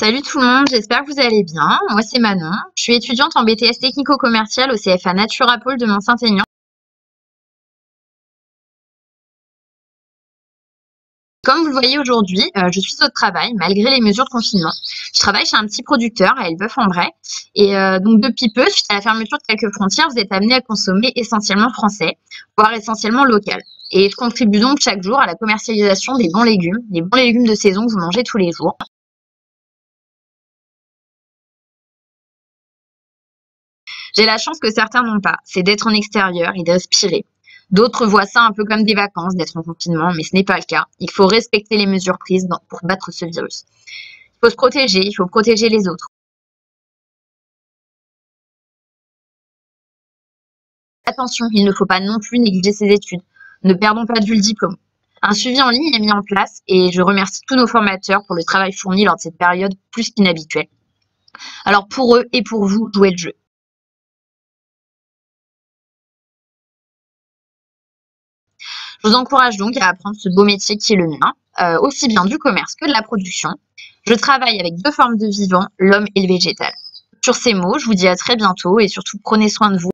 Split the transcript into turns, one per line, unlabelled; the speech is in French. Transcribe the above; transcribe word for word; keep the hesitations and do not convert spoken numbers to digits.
Salut tout le monde, j'espère que vous allez bien. Moi c'est Manon, je suis étudiante en B T S technico-commercial au C F A Naturapôle de Mont-Saint-Aignan. Comme vous le voyez aujourd'hui, euh, je suis au travail malgré les mesures de confinement. Je travaille chez un petit producteur à Elbeuf-en-Bray et euh, donc depuis peu, suite à la fermeture de quelques frontières, vous êtes amené à consommer essentiellement français, voire essentiellement local. Et je contribue donc chaque jour à la commercialisation des bons légumes, les bons légumes de saison que vous mangez tous les jours. J'ai la chance que certains n'ont pas, c'est d'être en extérieur et de respirer. D'autres voient ça un peu comme des vacances, d'être en confinement, mais ce n'est pas le cas. Il faut respecter les mesures prises dans- pour battre ce virus. Il faut se protéger, il faut protéger les autres. Attention, il ne faut pas non plus négliger ses études. Ne perdons pas de vue le diplôme. Un suivi en ligne est mis en place et je remercie tous nos formateurs pour le travail fourni lors de cette période plus qu'inhabituelle. Alors pour eux et pour vous, jouez le jeu. Je vous encourage donc à apprendre ce beau métier qui est le mien, euh, aussi bien du commerce que de la production. Je travaille avec deux formes de vivants, l'homme et le végétal. Sur ces mots, je vous dis à très bientôt et surtout prenez soin de vous.